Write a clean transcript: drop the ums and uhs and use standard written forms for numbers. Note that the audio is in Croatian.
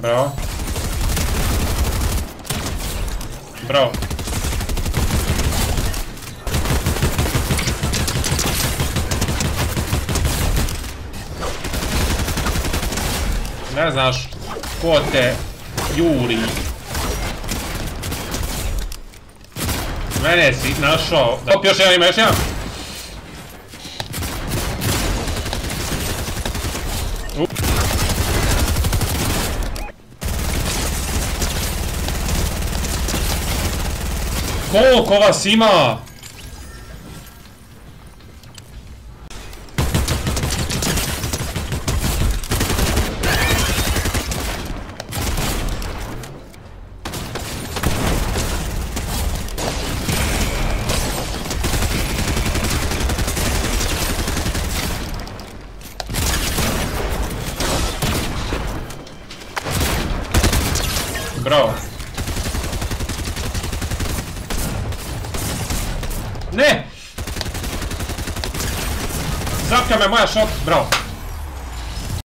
Bravo. Bravo. Ne znaš ko te juri. Mene si našao. Op, još jedan ima, još jedan. Koliko vas ima? Bravo. Ne! Zapka me moja šok, bravo.